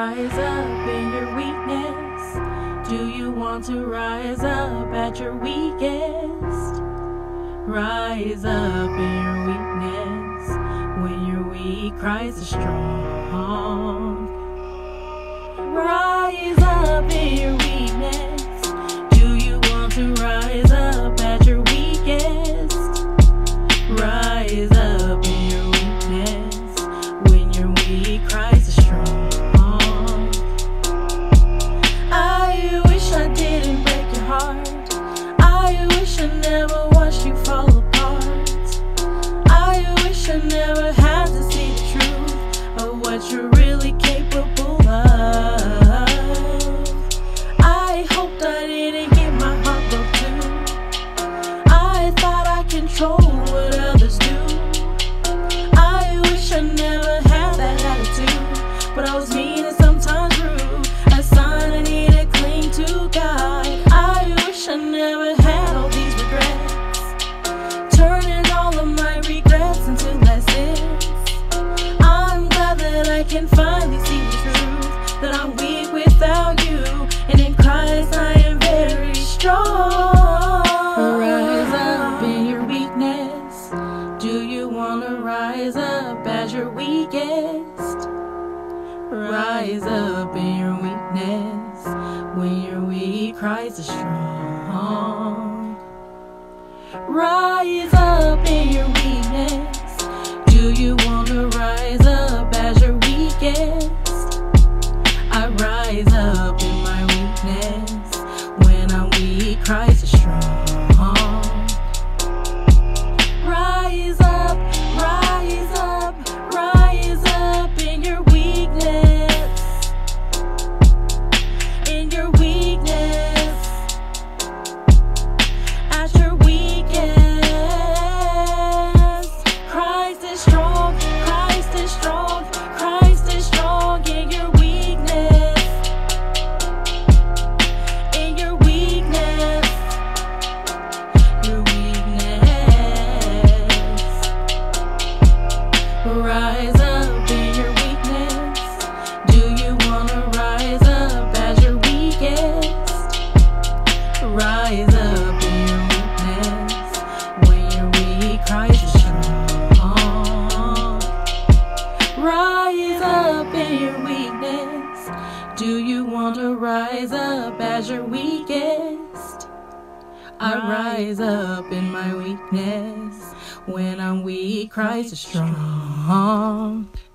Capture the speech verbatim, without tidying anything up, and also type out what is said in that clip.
rise up in your weakness? Do you want to rise up at your weakest? Rise up in your weakness. When you're weak, Christ is strong. Rise up in your weakness. Do you want to rise up at your weakest? Rise up in your weakness. When you're weak, Christ is strong. I wish I didn't break your heart. I wish I never watched you fall apart. I wish I never had to see the truth of what you're really capable of. I hoped I didn't get my heart broke too. I thought I controlled what others do. I wish I never had that attitude, but I was mean and sometimes rude. A sign I need to cling to God. I wish I never had all these regrets, turning all of my regrets into lessons. I'm glad that I can finally see the truth, that I'm weak without you, and in Christ I am very strong. Rise up in your weakness. Do you want to rise up as your weakest? Rise up in your weakness. When you're weak, Christ is strong. Rise up in your weakness. Do you want to rise up as your weakest? I rise up in my weakness. When I'm weak, Christ is strong. Rise up, rise up, rise up in your weakness. In your weakness. At your weakest. Christ is strong, Christ is strong, Christ is strong in your weakness. In your weakness. Your weakness. Rise up in your weakness. Do you want to rise up as your weakest? Rise up in your weakness. When you're weak, Christ is strong. Rise up in your weakness. Do you want to rise up as your weakest? I rise up in my weakness. When I'm weak, Christ is strong.